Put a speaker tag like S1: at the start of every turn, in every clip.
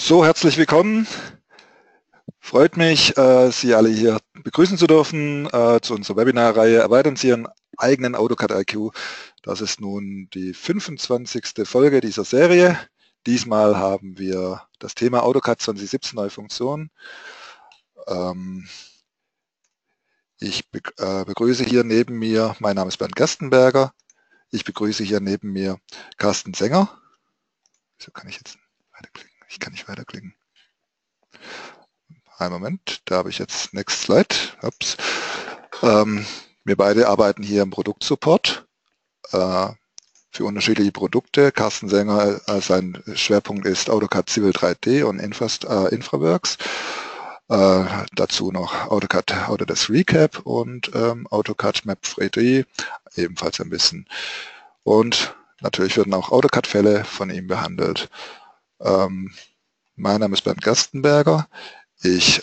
S1: So, herzlich willkommen. Freut mich, Sie alle hier begrüßen zu dürfen zu unserer Webinarreihe Erweitern Sie Ihren eigenen AutoCAD IQ. Das ist nun die 25. Folge dieser Serie. Diesmal haben wir das Thema AutoCAD 2017 neue Funktionen. Ich begrüße hier neben mir, mein Name ist Bernd Gerstenberger, ich begrüße hier neben mir Carsten Sänger. Wieso kann ich jetzt weiterklicken? Ich kann nicht weiterklicken. Einen Moment, da habe ich jetzt Next Slide. Ups. Wir beide arbeiten hier im Produktsupport für unterschiedliche Produkte. Carsten Sänger, sein Schwerpunkt ist AutoCAD Civil 3D und InfraWorks. Dazu noch AutoCAD Autodesk Recap und AutoCAD Map 3D, ebenfalls ein bisschen. Und natürlich werden auch AutoCAD-Fälle von ihm behandelt. Mein Name ist Bernd Gerstenberger. Ich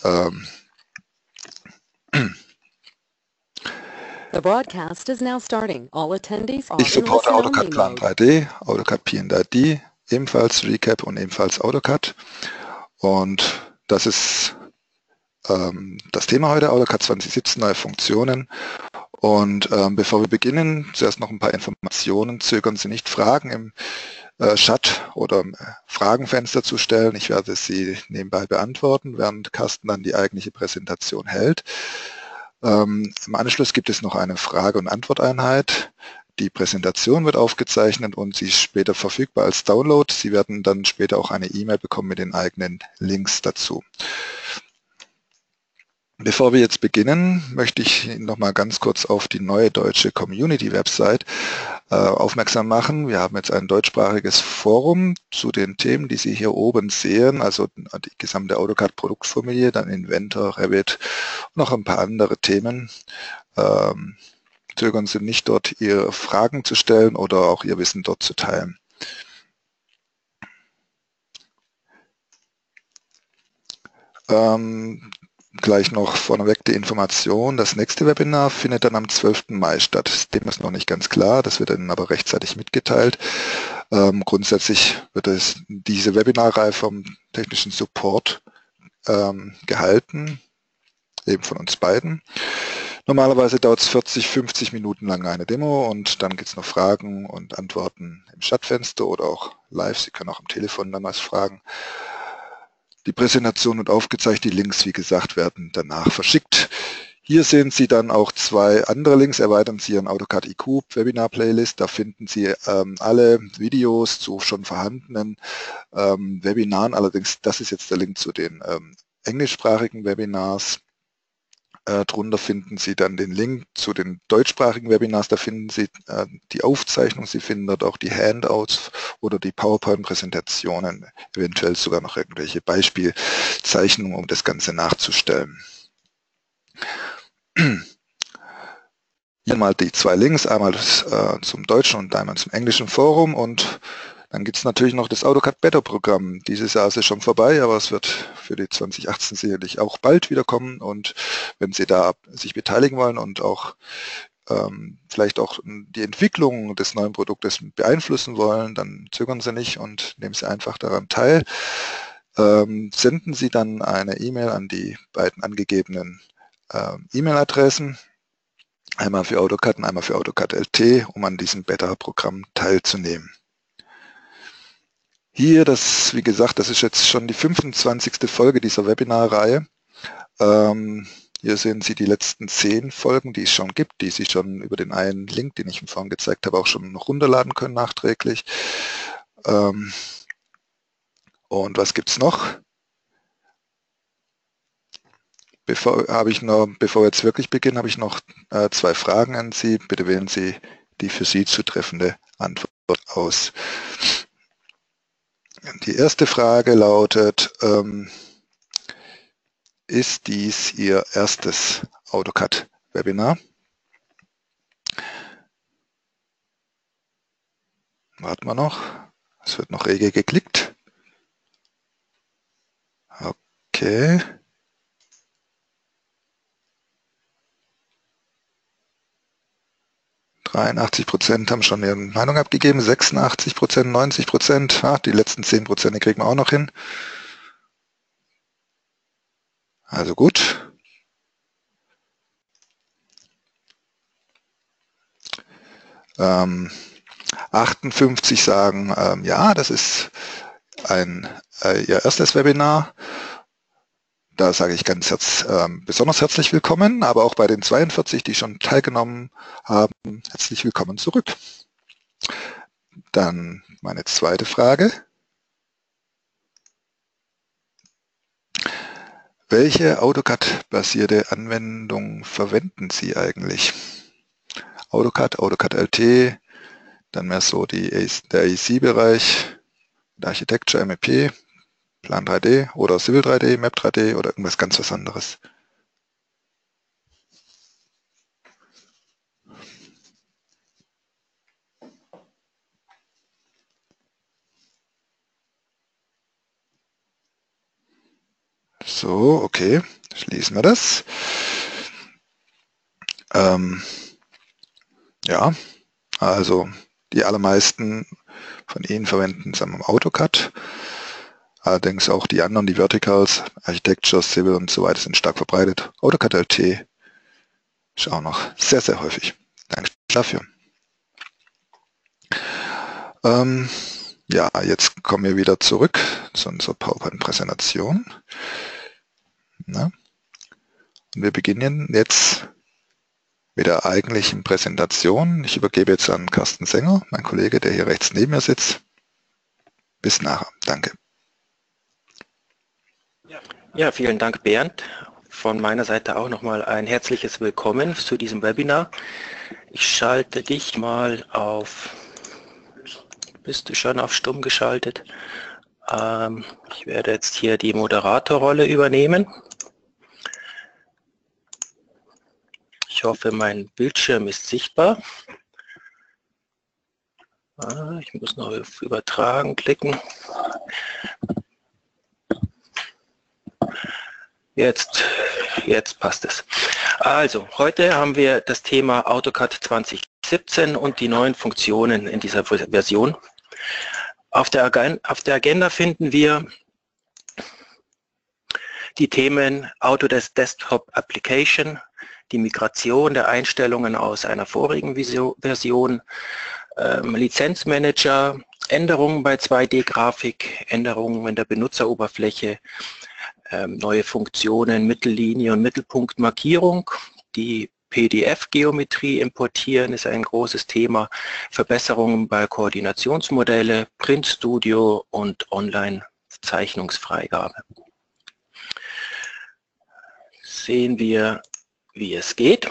S1: supporte AutoCAD Plan 3D, AutoCAD P&ID, ebenfalls Recap und ebenfalls AutoCAD. Und das ist das Thema heute, AutoCAD 2017 neue Funktionen. Und bevor wir beginnen, zuerst noch ein paar Informationen. Zögern Sie nicht, Fragen im Chat oder im Fragenfenster zu stellen. Ich werde sie nebenbei beantworten, während Carsten dann die eigentliche Präsentation hält. Im Anschluss gibt es noch eine Frage- und Antworteinheit. Die Präsentation wird aufgezeichnet und sie ist später verfügbar als Download. Sie werden dann später auch eine E-Mail bekommen mit den eigenen Links dazu. Bevor wir jetzt beginnen, möchte ich noch mal ganz kurz auf die neue deutsche Community-Website aufmerksam machen. Wir haben jetzt ein deutschsprachiges Forum zu den Themen, die Sie hier oben sehen, also die gesamte AutoCAD-Produktfamilie, dann Inventor, Revit und noch ein paar andere Themen. Zögern Sie nicht, dort Ihre Fragen zu stellen oder auch Ihr Wissen dort zu teilen. Gleich noch vorneweg die Information, das nächste Webinar findet dann am 12. Mai statt. Das Thema ist noch nicht ganz klar, das wird dann aber rechtzeitig mitgeteilt. Grundsätzlich wird diese Webinarreihe vom technischen Support gehalten, eben von uns beiden. Normalerweise dauert es 40, 50 Minuten lang eine Demo und dann gibt es noch Fragen und Antworten im Chatfenster oder auch live. Sie können auch am Telefon damals fragen. Die Präsentation wird aufgezeichnet, die Links, wie gesagt, werden danach verschickt. Hier sehen Sie dann auch zwei andere Links, erweitern Sie Ihren AutoCAD IQ Webinar-Playlist. Da finden Sie alle Videos zu schon vorhandenen Webinaren. Allerdings, das ist jetzt der Link zu den englischsprachigen Webinars. Drunter finden Sie dann den Link zu den deutschsprachigen Webinars, da finden Sie die Aufzeichnung, Sie finden dort auch die Handouts oder die PowerPoint-Präsentationen, eventuell sogar noch irgendwelche Beispielzeichnungen, um das Ganze nachzustellen. Hier mal die zwei Links, einmal zum deutschen und einmal zum englischen Forum und dann gibt es natürlich noch das AutoCAD Better Programm. Dieses Jahr ist es schon vorbei, aber es wird für die 2018 sicherlich auch bald wiederkommen. Und wenn Sie da sich beteiligen wollen und auch vielleicht auch die Entwicklung des neuen Produktes beeinflussen wollen, dann zögern Sie nicht und nehmen Sie einfach daran teil. Senden Sie dann eine E-Mail an die beiden angegebenen E-Mail-Adressen. Einmal für AutoCAD und einmal für AutoCAD LT, um an diesem Beta-Programm teilzunehmen. Hier, wie gesagt, das ist jetzt schon die 25. Folge dieser Webinarreihe. Hier sehen Sie die letzten 10 Folgen, die es schon gibt, die Sie schon über den einen Link, den ich Ihnen vorhin gezeigt habe, auch schon noch runterladen können nachträglich. Und was gibt es noch? Bevor wir jetzt wirklich beginnen, habe ich noch 2 Fragen an Sie. Bitte wählen Sie die für Sie zutreffende Antwort aus. Die erste Frage lautet, ist dies Ihr erstes AutoCAD-Webinar? Warten wir noch. Es wird noch rege geklickt. Okay. %, haben schon ihre Meinung abgegeben, 86%, 90%, die letzten 10%, die kriegen wir auch noch hin. Also gut. Ähm, 58 sagen, ja, das ist Ihr erstes Webinar. Da sage ich besonders herzlich willkommen, aber auch bei den 42, die schon teilgenommen haben, herzlich willkommen zurück. Dann meine zweite Frage. Welche AutoCAD-basierte Anwendung verwenden Sie eigentlich? AutoCAD, AutoCAD LT, dann mehr so der AEC-Bereich, der Architecture, MEP, Plan 3D oder Civil 3D, Map 3D oder irgendwas ganz was anderes. So, okay, schließen wir das. Ja, also die allermeisten von Ihnen verwenden AutoCAD. Allerdings auch die anderen, die Verticals, Architecture, Civil und so weiter sind stark verbreitet. AutoCAD LT ist auch noch sehr, sehr häufig. Danke dafür. Ja, jetzt kommen wir wieder zurück zu unserer PowerPoint-Präsentation. Und wir beginnen jetzt mit der eigentlichen Präsentation. Ich übergebe jetzt an Carsten Sänger, mein Kollege, der hier rechts neben mir sitzt. Bis nachher. Danke.
S2: Ja, vielen Dank, Bernd. Von meiner Seite auch nochmal ein herzliches Willkommen zu diesem Webinar. Ich schalte dich mal auf, bist du schon auf Stumm geschaltet? Ich werde jetzt hier die Moderatorrolle übernehmen. Ich hoffe, mein Bildschirm ist sichtbar. Ich muss noch auf Übertragen klicken. Jetzt passt es. Also, heute haben wir das Thema AutoCAD 2017 und die neuen Funktionen in dieser Version. Auf der Agenda finden wir die Themen Autodesk Desktop Application, die Migration der Einstellungen aus einer vorigen Version, Lizenzmanager, Änderungen bei 2D-Grafik, Änderungen in der Benutzeroberfläche, neue Funktionen, Mittellinie und Mittelpunktmarkierung, die PDF-Geometrie importieren ist ein großes Thema, Verbesserungen bei Koordinationsmodelle, Print Studio und Online-Zeichnungsfreigabe. Sehen wir, wie es geht.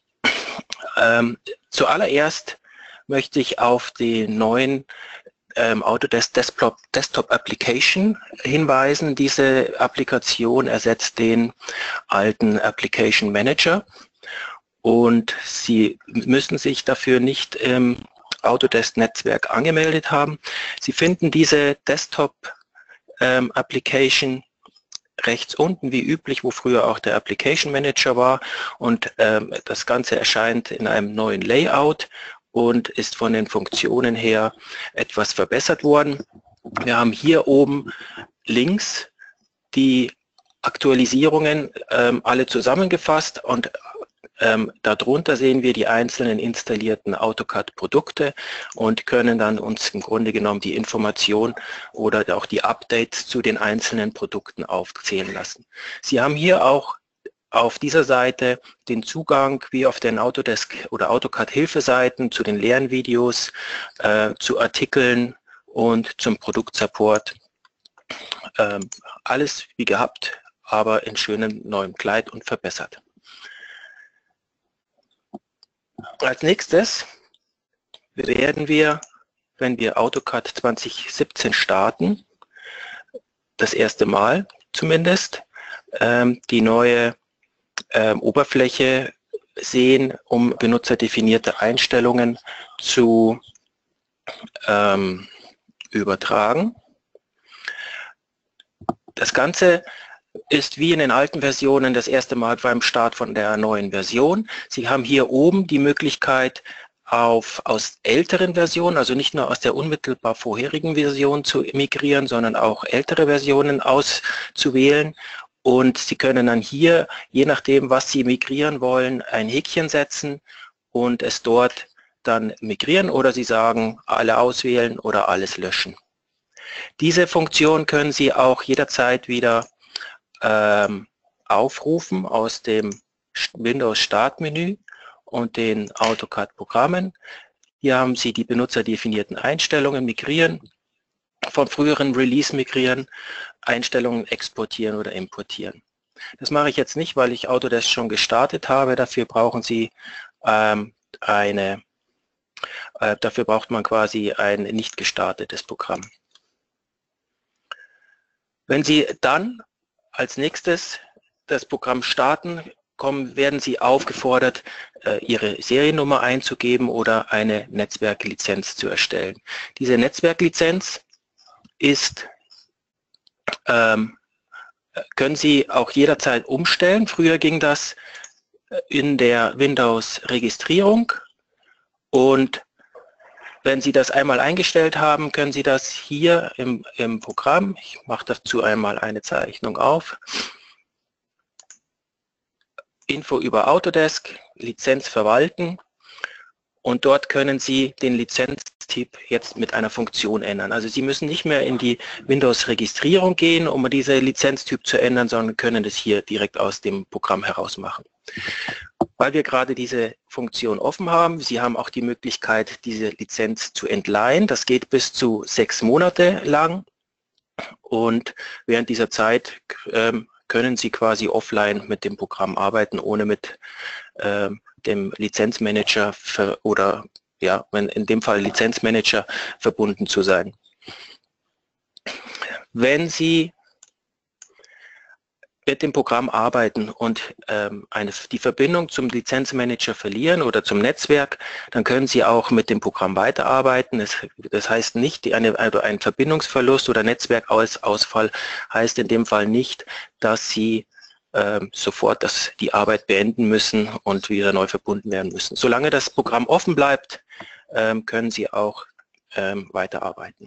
S2: Zuallererst möchte ich auf den neuen Autodesk Desktop Application hinweisen. Diese Applikation ersetzt den alten Application Manager und Sie müssen sich dafür nicht im Autodesk Netzwerk angemeldet haben. Sie finden diese Desktop Application rechts unten wie üblich, wo früher auch der Application Manager war, und das Ganze erscheint in einem neuen Layout und ist von den Funktionen her etwas verbessert worden. Wir haben hier oben links die Aktualisierungen alle zusammengefasst und darunter sehen wir die einzelnen installierten AutoCAD-Produkte und können dann uns im Grunde genommen die Information oder auch die Updates zu den einzelnen Produkten aufzählen lassen. Sie haben hier auch auf dieser Seite den Zugang wie auf den Autodesk oder AutoCAD-Hilfeseiten zu den Lernvideos, zu Artikeln und zum Produktsupport. Alles wie gehabt, aber in schönem neuem Kleid und verbessert. Als nächstes werden wir, wenn wir AutoCAD 2017 starten, das erste Mal zumindest, die neue Oberfläche sehen, um benutzerdefinierte Einstellungen zu übertragen. Das Ganze ist wie in den alten Versionen das erste Mal beim Start von der neuen Version. Sie haben hier oben die Möglichkeit, aus älteren Versionen, also nicht nur aus der unmittelbar vorherigen Version zu migrieren, sondern auch ältere Versionen auszuwählen. Und Sie können dann hier, je nachdem, was Sie migrieren wollen, ein Häkchen setzen und es dort dann migrieren, oder Sie sagen, alle auswählen oder alles löschen. Diese Funktion können Sie auch jederzeit wieder aufrufen aus dem Windows Startmenü und den AutoCAD-Programmen. Hier haben Sie die benutzerdefinierten Einstellungen, migrieren, vom früheren Release migrieren, Einstellungen exportieren oder importieren. Das mache ich jetzt nicht, weil ich Autodesk schon gestartet habe. Dafür brauchen Sie dafür braucht man quasi ein nicht gestartetes Programm. Wenn Sie dann als nächstes das Programm starten, werden Sie aufgefordert, Ihre Seriennummer einzugeben oder eine Netzwerklizenz zu erstellen. Diese Netzwerklizenz ist, können Sie auch jederzeit umstellen. Früher ging das in der Windows-Registrierung, und wenn Sie das einmal eingestellt haben, können Sie das hier im Programm, ich mache dazu einmal eine Zeichnung auf, Info über Autodesk, Lizenz verwalten, und dort können Sie den Lizenztyp jetzt mit einer Funktion ändern. Also Sie müssen nicht mehr in die Windows-Registrierung gehen, um diese Lizenztyp zu ändern, sondern können das hier direkt aus dem Programm heraus machen. Weil wir gerade diese Funktion offen haben, Sie haben auch die Möglichkeit, diese Lizenz zu entleihen. Das geht bis zu 6 Monate lang, und während dieser Zeit können Sie quasi offline mit dem Programm arbeiten, ohne mit dem Lizenzmanager oder ja, in dem Fall Lizenzmanager verbunden zu sein. Wenn Sie mit dem Programm arbeiten und die Verbindung zum Lizenzmanager verlieren oder zum Netzwerk, dann können Sie auch mit dem Programm weiterarbeiten. Das heißt nicht, ein Verbindungsverlust oder Netzwerkausfall heißt in dem Fall nicht, dass Sie sofort die Arbeit beenden müssen und wieder neu verbunden werden müssen. Solange das Programm offen bleibt, können Sie auch weiterarbeiten.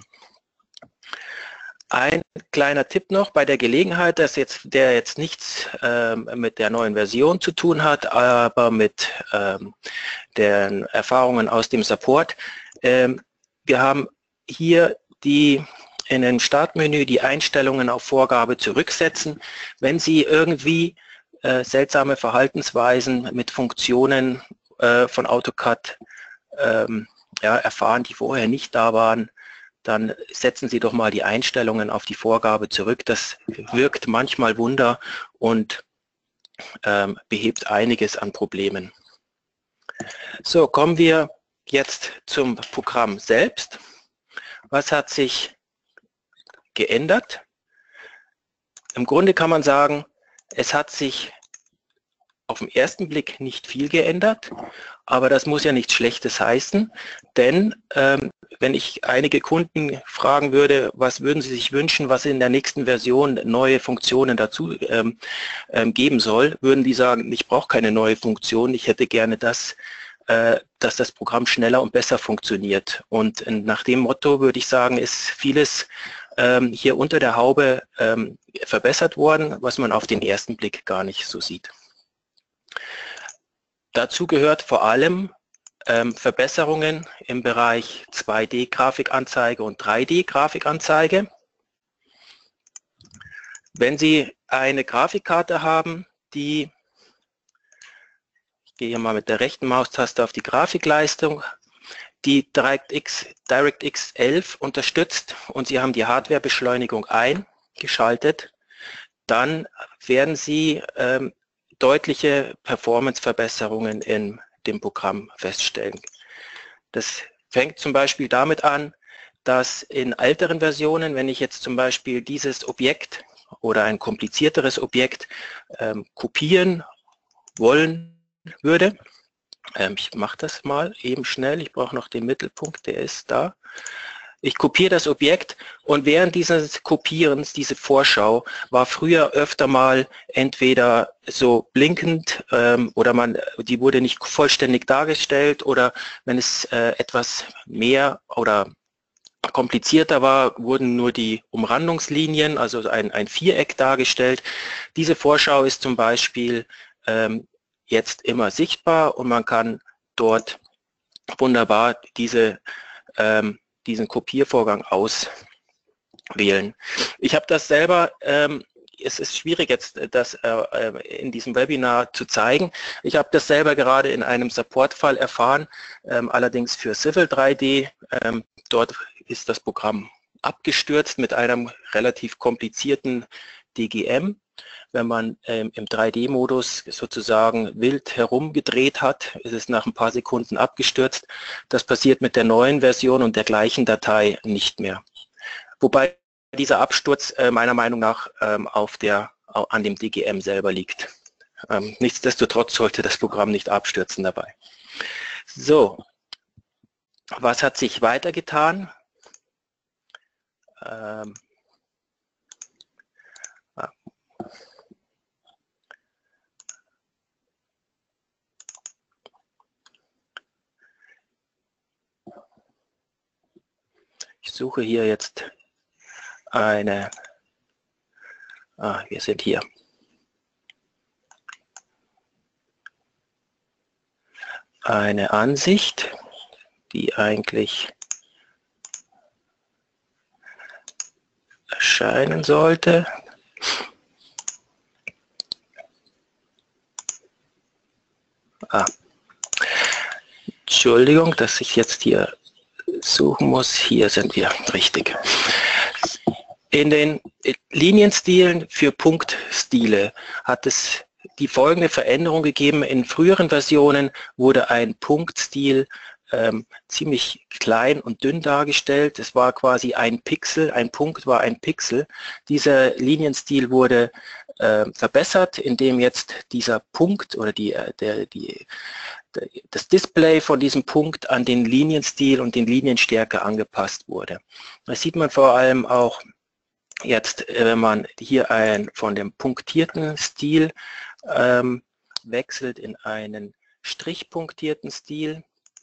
S2: Ein kleiner Tipp noch bei der Gelegenheit, der jetzt nichts mit der neuen Version zu tun hat, aber mit den Erfahrungen aus dem Support. Wir haben hier in dem Startmenü die Einstellungen auf Vorgabe zurücksetzen. Wenn Sie irgendwie seltsame Verhaltensweisen mit Funktionen von AutoCAD erfahren, die vorher nicht da waren, dann setzen Sie doch mal die Einstellungen auf die Vorgabe zurück. Das wirkt manchmal Wunder und behebt einiges an Problemen. So, kommen wir jetzt zum Programm selbst. Was hat sich geändert? Im Grunde kann man sagen, es hat sich auf den ersten Blick nicht viel geändert, aber das muss ja nichts Schlechtes heißen, denn wenn ich einige Kunden fragen würde, was würden sie sich wünschen, was in der nächsten Version neue Funktionen dazu geben soll, würden die sagen, ich brauche keine neue Funktion, ich hätte gerne dass das Programm schneller und besser funktioniert. Und nach dem Motto würde ich sagen, ist vieles hier unter der Haube verbessert worden, was man auf den ersten Blick gar nicht so sieht. Dazu gehört vor allem Verbesserungen im Bereich 2D-Grafikanzeige und 3D-Grafikanzeige. Wenn Sie eine Grafikkarte haben, ich gehe hier mal mit der rechten Maustaste auf die Grafikleistung, die DirectX 11 unterstützt und Sie haben die Hardwarebeschleunigung eingeschaltet, dann werden Sie deutliche Performance-Verbesserungen in dem Programm feststellen. Das fängt zum Beispiel damit an, dass in älteren Versionen, wenn ich jetzt zum Beispiel dieses Objekt oder ein komplizierteres Objekt kopieren wollen würde, ich mache das mal eben schnell, ich brauche noch den Mittelpunkt, der ist da. Ich kopiere das Objekt und während dieses Kopierens, diese Vorschau, war früher öfter mal entweder so blinkend oder die wurde nicht vollständig dargestellt, oder wenn es etwas mehr oder komplizierter war, wurden nur die Umrandungslinien, also ein Viereck dargestellt. Diese Vorschau ist zum Beispiel jetzt immer sichtbar und man kann dort wunderbar diesen Kopiervorgang auswählen. Ich habe das selber, es ist schwierig jetzt das in diesem Webinar zu zeigen. Ich habe das selber gerade in einem Supportfall erfahren, allerdings für Civil 3D. Dort ist das Programm abgestürzt mit einem relativ komplizierten DGM. Wenn man im 3D-Modus sozusagen wild herumgedreht hat, ist es nach ein paar Sekunden abgestürzt. Das passiert mit der neuen Version und der gleichen Datei nicht mehr. Wobei dieser Absturz meiner Meinung nach an dem DGM selber liegt. Nichtsdestotrotz sollte das Programm nicht abstürzen dabei. So, was hat sich weiter getan? Ich suche hier jetzt wir sind hier. Eine Ansicht, die eigentlich erscheinen sollte. Entschuldigung, dass ich jetzt hier suchen muss. Hier sind wir richtig. In den Linienstilen für Punktstile hat es die folgende Veränderung gegeben. In früheren Versionen wurde ein Punktstil ziemlich klein und dünn dargestellt. Es war quasi ein Pixel, ein Punkt war ein Pixel. Dieser Linienstil wurde verbessert, indem jetzt dieser Punkt oder das Display von diesem Punkt an den Linienstil und den Linienstärke angepasst wurde. Das sieht man vor allem auch jetzt, wenn man hier von dem punktierten Stil wechselt in einen strichpunktierten Stil,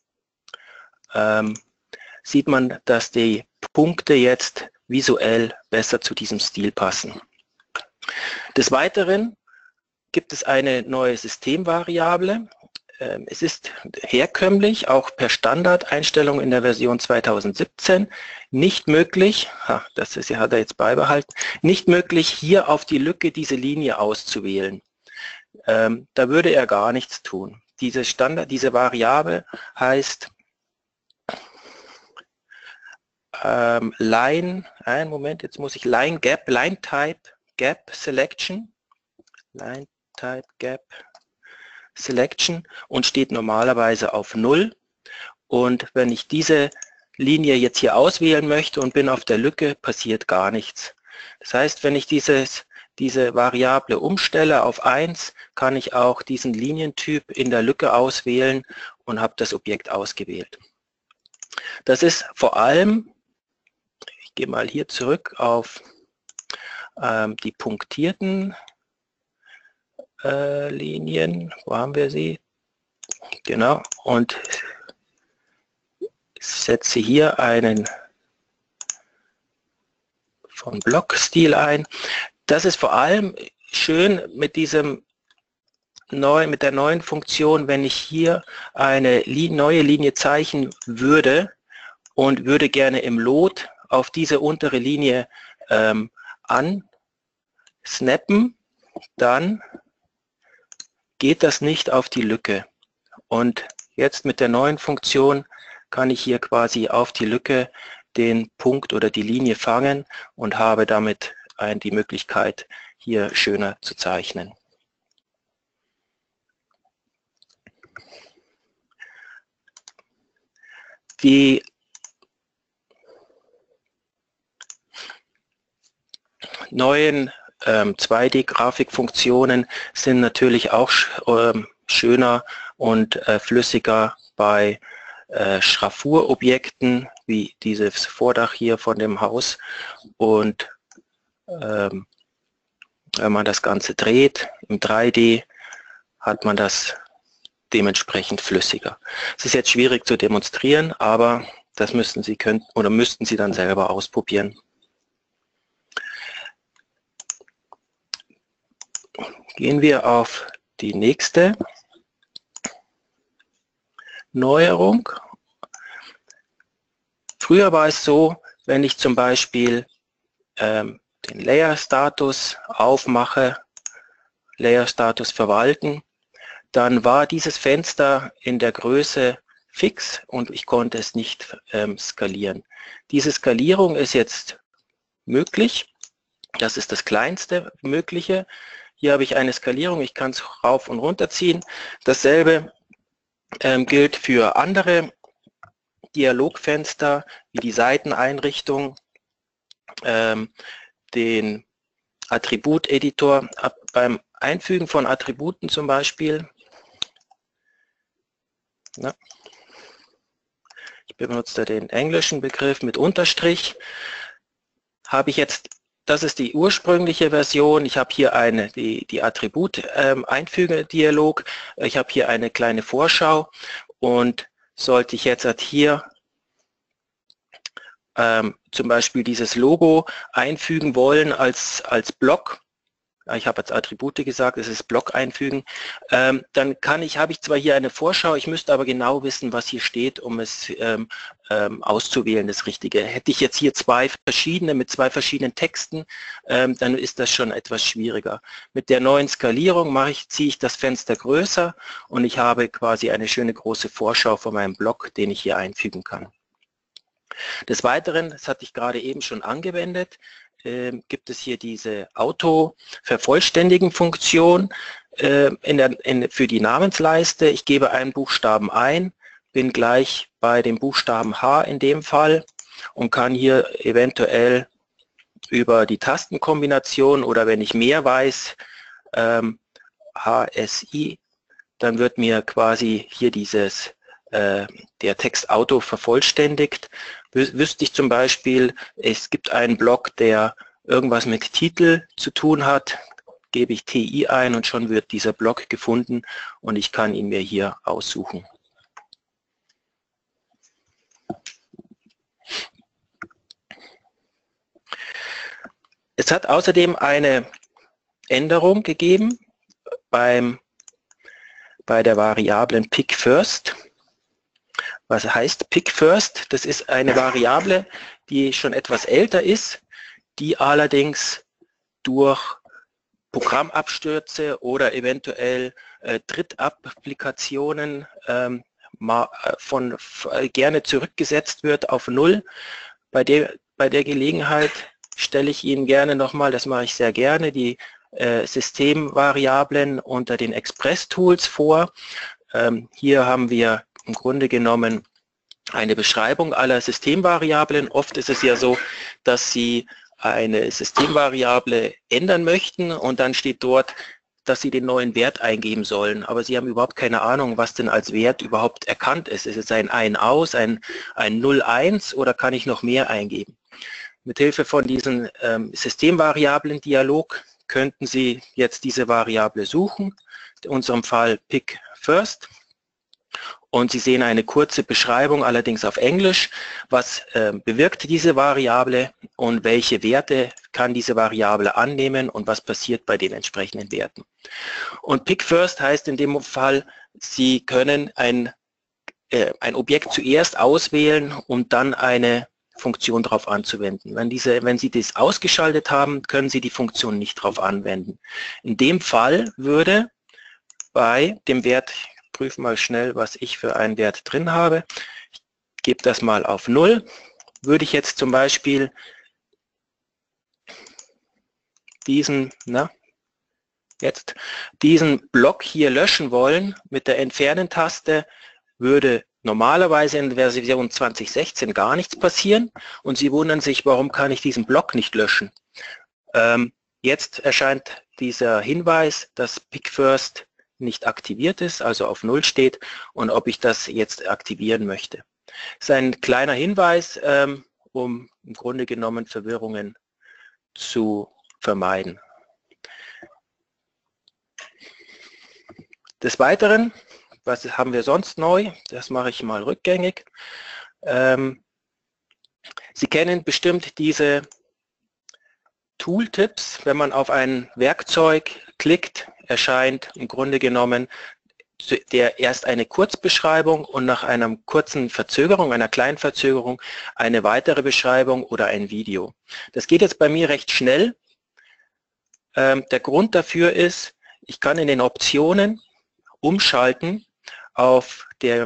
S2: sieht man, dass die Punkte jetzt visuell besser zu diesem Stil passen. Des Weiteren gibt es eine neue Systemvariable. Es ist herkömmlich, auch per Standardeinstellung in der Version 2017, nicht möglich, das hat er jetzt beibehalten, nicht möglich, hier auf die Lücke diese Linie auszuwählen. Da würde er gar nichts tun. Diese Variable heißt Line Type Gap Selection, Line Type Gap Selection und steht normalerweise auf 0. Und wenn ich diese Linie jetzt hier auswählen möchte und bin auf der Lücke, passiert gar nichts. Das heißt, wenn ich diese Variable umstelle auf 1, kann ich auch diesen Linientyp in der Lücke auswählen und habe das Objekt ausgewählt. Das ist vor allem, ich gehe mal hier zurück auf die punktierten Linien, wo haben wir sie? Genau, und setze hier einen von Blockstil ein. Das ist vor allem schön mit der neuen Funktion, wenn ich hier eine neue Linie zeichnen würde und würde gerne im Lot auf diese untere Linie ansnappen, dann geht das nicht auf die Lücke. Und jetzt mit der neuen Funktion kann ich hier quasi auf die Lücke den Punkt oder die Linie fangen und habe damit die Möglichkeit, hier schöner zu zeichnen. Die neuen 2D-Grafikfunktionen sind natürlich auch schöner und flüssiger bei Schraffurobjekten, wie dieses Vordach hier von dem Haus. Und wenn man das Ganze dreht im 3D, hat man das dementsprechend flüssiger. Es ist jetzt schwierig zu demonstrieren, aber Das müssten Sie müssten Sie dann selber ausprobieren. Gehen wir auf die nächste Neuerung. Früher war es so, wenn ich zum Beispiel den Layer-Status aufmache, Layer-Status verwalten, dann war dieses Fenster in der Größe fix und ich konnte es nicht skalieren. Diese Skalierung ist jetzt möglich. Das ist das kleinste mögliche. Hier habe ich eine Skalierung, ich kann es rauf und runter ziehen. Dasselbe gilt für andere Dialogfenster, wie die Seiteneinrichtung, den Attributeditor. Beim Einfügen von Attributen zum Beispiel, ich benutze da den englischen Begriff mit Unterstrich, habe ich jetzt, das ist die ursprüngliche Version, ich habe hier die Attribut-Einfügedialog, ich habe hier eine kleine Vorschau und sollte ich jetzt hier zum Beispiel dieses Logo einfügen wollen als Block, ich habe jetzt Attribute gesagt, es ist Block einfügen, dann habe ich zwar hier eine Vorschau, ich müsste aber genau wissen, was hier steht, um es auszuwählen, das Richtige. Hätte ich jetzt hier zwei verschiedene mit zwei verschiedenen Texten, dann ist das schon etwas schwieriger. Mit der neuen Skalierung ziehe ich das Fenster größer und ich habe quasi eine schöne große Vorschau von meinem Block, den ich hier einfügen kann. Des Weiteren, das hatte ich gerade eben schon angewendet, gibt es hier diese Auto-Vervollständigen-Funktion für die Namensleiste. Ich gebe einen Buchstaben ein, bin gleich bei dem Buchstaben H in dem Fall und kann hier eventuell über die Tastenkombination oder wenn ich mehr weiß, HSI, dann wird mir quasi hier der Text Auto vervollständigt. Wüsste ich zum Beispiel, es gibt einen Block, der irgendwas mit Titel zu tun hat, gebe ich TI ein und schon wird dieser Block gefunden und ich kann ihn mir hier aussuchen. Es hat außerdem eine Änderung gegeben bei der Variablen pick_first. Was heißt pick_first? Das ist eine Variable, die schon etwas älter ist, die allerdings durch Programmabstürze oder eventuell Drittapplikationen gerne zurückgesetzt wird auf 0. Bei der Gelegenheit stelle ich Ihnen gerne nochmal, das mache ich sehr gerne, die Systemvariablen unter den Express-Tools vor. Hier haben wir im Grunde genommen eine Beschreibung aller Systemvariablen. Oft ist es ja so, dass Sie eine Systemvariable ändern möchten und dann steht dort, dass Sie den neuen Wert eingeben sollen. Aber Sie haben überhaupt keine Ahnung, was denn als Wert überhaupt erkannt ist. Ist es ein Aus, ein 0,1 oder kann ich noch mehr eingeben? Mithilfe von diesem Systemvariablen-Dialog könnten Sie jetzt diese Variable suchen, in unserem Fall pick_first. Und Sie sehen eine kurze Beschreibung, allerdings auf Englisch, was bewirkt diese Variable und welche Werte kann diese Variable annehmen und was passiert bei den entsprechenden Werten. Und pick_first heißt in dem Fall, Sie können ein Objekt zuerst auswählen und dann eine Funktion darauf anzuwenden. Wenn Sie das ausgeschaltet haben, können Sie die Funktion nicht darauf anwenden. In dem Fall würde bei dem Wert, ich prüfe mal schnell, was ich für einen Wert drin habe, ich gebe das mal auf 0, würde ich jetzt zum Beispiel diesen Block hier löschen wollen mit der Entfernen-Taste, würde normalerweise in der Version 2016 gar nichts passieren und Sie wundern sich, warum kann ich diesen Block nicht löschen. Jetzt erscheint dieser Hinweis, dass pick_first nicht aktiviert ist, also auf 0 steht und ob ich das jetzt aktivieren möchte. Das ist ein kleiner Hinweis, um im Grunde genommen Verwirrungen zu vermeiden. Des Weiteren, was haben wir sonst neu? Das mache ich mal rückgängig. Sie kennen bestimmt diese Tooltips. Wenn man auf ein Werkzeug klickt, erscheint im Grunde genommen erst eine Kurzbeschreibung und nach einer kurzen Verzögerung, einer kleinen Verzögerung, eine weitere Beschreibung oder ein Video. Das geht jetzt bei mir recht schnell. Der Grund dafür ist, ich kann in den Optionen umschalten auf der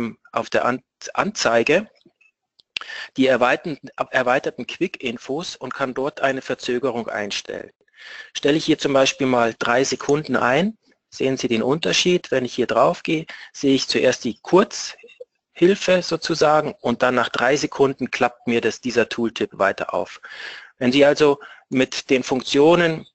S2: Anzeige die erweiterten Quick-Infos und kann dort eine Verzögerung einstellen. Stelle ich hier zum Beispiel mal 3 Sekunden ein, sehen Sie den Unterschied. Wenn ich hier drauf gehe, sehe ich zuerst die Kurzhilfe sozusagen und dann nach 3 Sekunden klappt mir dieser Tooltip weiter auf. Wenn Sie also mit den Funktionen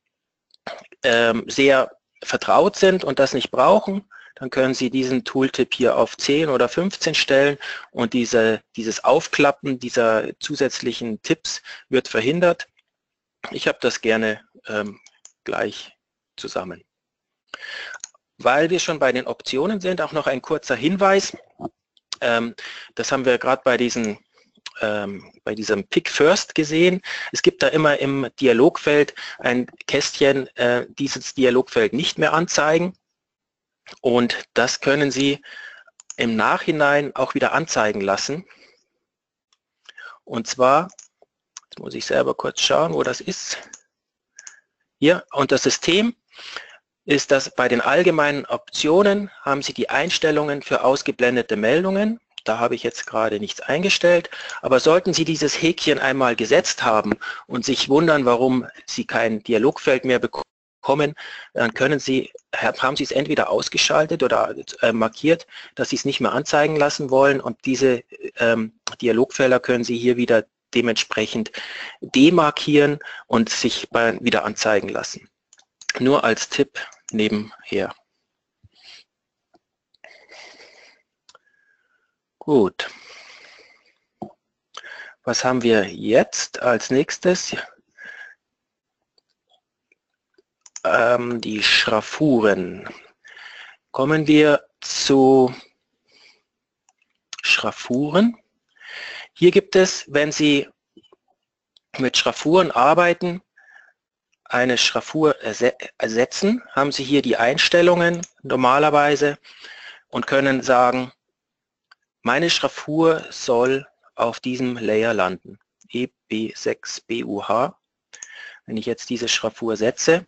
S2: sehr vertraut sind und das nicht brauchen, dann können Sie diesen Tooltip hier auf 10 oder 15 stellen und dieses Aufklappen dieser zusätzlichen Tipps wird verhindert. Ich habe das gerne gleich zusammen. Weil wir schon bei den Optionen sind, auch noch ein kurzer Hinweis. Das haben wir gerade bei diesem Pick First gesehen. Es gibt da immer im Dialogfeld ein Kästchen, dieses Dialogfeld nicht mehr anzeigen. Und das können Sie im Nachhinein auch wieder anzeigen lassen. Und zwar, jetzt muss ich selber kurz schauen, wo das ist. Hier, und das System ist, dass bei den allgemeinen Optionen haben Sie die Einstellungen für ausgeblendete Meldungen. Da habe ich jetzt gerade nichts eingestellt. Aber sollten Sie dieses Häkchen einmal gesetzt haben und sich wundern, warum Sie kein Dialogfeld mehr bekommen, dann haben Sie es entweder ausgeschaltet oder markiert, dass Sie es nicht mehr anzeigen lassen wollen und diese Dialogfelder können Sie hier wieder dementsprechend demarkieren und sich wieder anzeigen lassen. Nur als Tipp nebenher. Gut. Was haben wir jetzt als nächstes? Die Schraffuren. Kommen wir zu Schraffuren. Hier gibt es, wenn Sie mit Schraffuren arbeiten, eine Schraffur ersetzen, haben Sie hier die Einstellungen normalerweise und können sagen, meine Schraffur soll auf diesem Layer landen, EB6BUH. Wenn ich jetzt diese Schraffur setze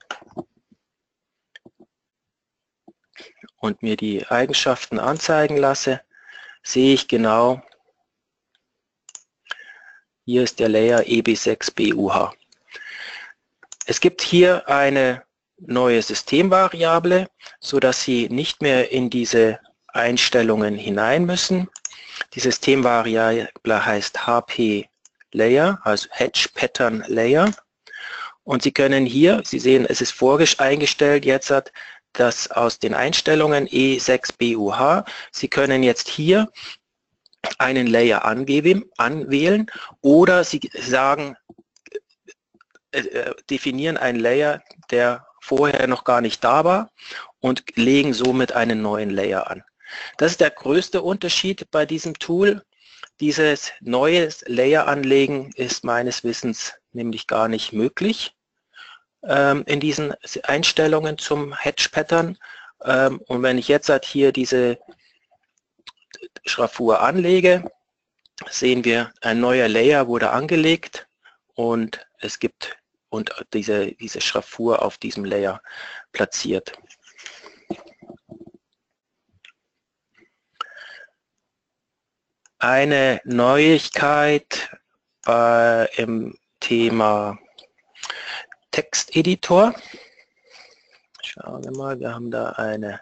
S2: und mir die Eigenschaften anzeigen lasse, sehe ich genau, hier ist der Layer EB6BUH. Es gibt hier eine neue Systemvariable, sodass Sie nicht mehr in diese Einstellungen hinein müssen. Die Systemvariable heißt HP Layer, also Hedge Pattern Layer. Und Sie können hier, Sie sehen, es ist eingestellt jetzt, dass aus den Einstellungen E6BUH, Sie können jetzt hier einen Layer anwählen oder Sie sagen, definieren einen Layer, der vorher noch gar nicht da war und legen somit einen neuen Layer an. Das ist der größte Unterschied bei diesem Tool. Dieses neue Layer anlegen ist meines Wissens nämlich gar nicht möglich in diesen Einstellungen zum Hedge Pattern. Und wenn ich jetzt hier diese Schraffur anlege, sehen wir, ein neuer Layer wurde angelegt und es gibt diese Schraffur auf diesem Layer platziert. Eine Neuigkeit im Thema Texteditor. Schauen wir mal, wir haben da eine,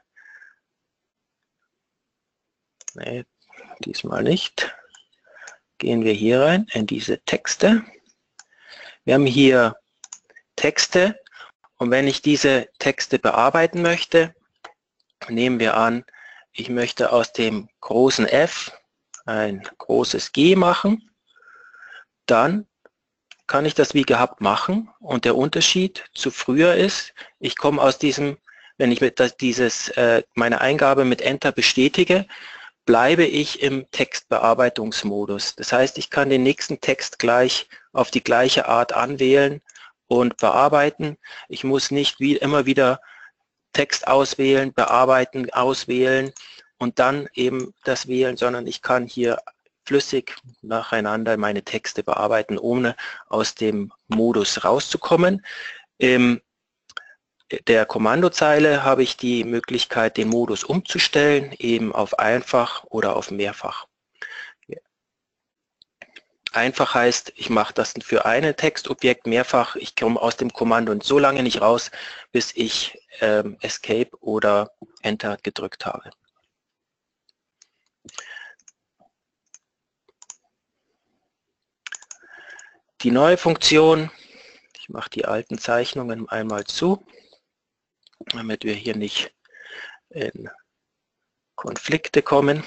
S2: nee, diesmal nicht. Gehen wir hier rein in diese Texte. Wir haben hier Texte und wenn ich diese Texte bearbeiten möchte, nehmen wir an, ich möchte aus dem großen F ein großes G machen, dann kann ich das wie gehabt machen und der Unterschied zu früher ist, ich komme aus diesem, wenn ich meine Eingabe mit Enter bestätige, bleibe ich im Textbearbeitungsmodus. Das heißt, ich kann den nächsten Text gleich auf die gleiche Art anwählen und bearbeiten. Ich muss nicht wie immer wieder Text auswählen, bearbeiten, auswählen und dann eben das wählen, sondern ich kann hier flüssig nacheinander meine Texte bearbeiten, ohne aus dem Modus rauszukommen. In der Kommandozeile habe ich die Möglichkeit, den Modus umzustellen, eben auf einfach oder auf mehrfach. Einfach heißt, ich mache das für ein Textobjekt mehrfach, ich komme aus dem Kommando so lange nicht raus, bis ich Escape oder Enter gedrückt habe. Die neue Funktion, ich mache die alten Zeichnungen einmal zu, damit wir hier nicht in Konflikte kommen.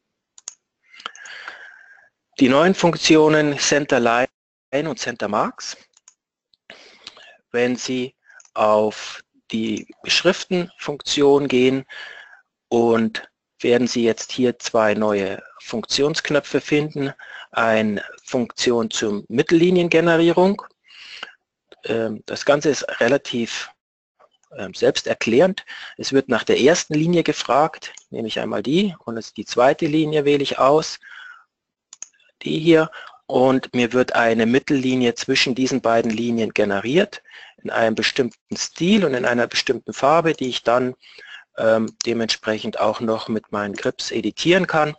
S2: Die neuen Funktionen Centerline und Centermarks, wenn Sie auf die Beschriften-Funktion gehen und werden Sie jetzt hier zwei neue Funktionsknöpfe finden. Eine Funktion zur Mittelliniengenerierung. Das Ganze ist relativ selbsterklärend. Es wird nach der ersten Linie gefragt, nehme ich einmal die und die zweite Linie wähle ich aus, die hier, und mir wird eine Mittellinie zwischen diesen beiden Linien generiert in einem bestimmten Stil und in einer bestimmten Farbe, die ich dann dementsprechend auch noch mit meinen Grips editieren kann.